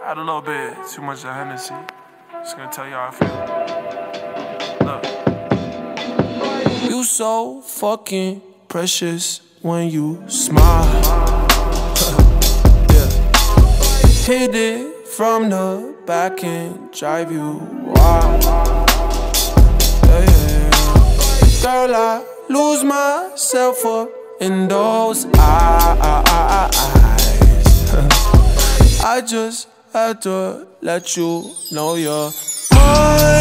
Had a little bit too much of Hennessy. Just gonna tell you how I feel. Look. You so fucking precious when you smile. Yeah. Hit it from the back and drive you wild. Yeah, yeah. Girl, I lose myself up in those eyes. I just had to let you know you're mine.